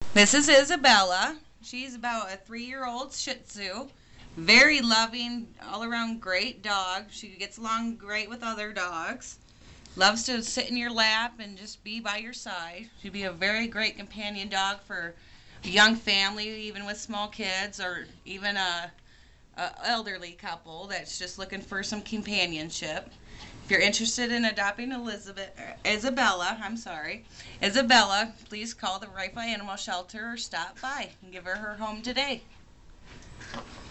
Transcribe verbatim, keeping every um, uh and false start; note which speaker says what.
Speaker 1: This is Isabella. She's about a three-year-old Shih Tzu. Very loving, all-around great dog. She gets along great with other dogs. Loves to sit in your lap and just be by your side. She'd be a very great companion dog for a young family, even with small kids, or even a, a elderly couple that's just looking for some companionship. If you're interested in adopting Elizabeth, Isabella, I'm sorry, Isabella, please call the Rifle Animal Shelter or stop by and give her her home today.